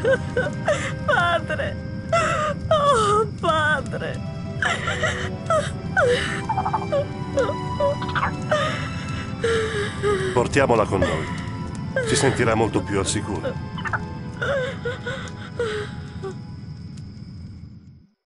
Padre! Oh, padre! Portiamola con noi. Si sentirà molto più al sicuro.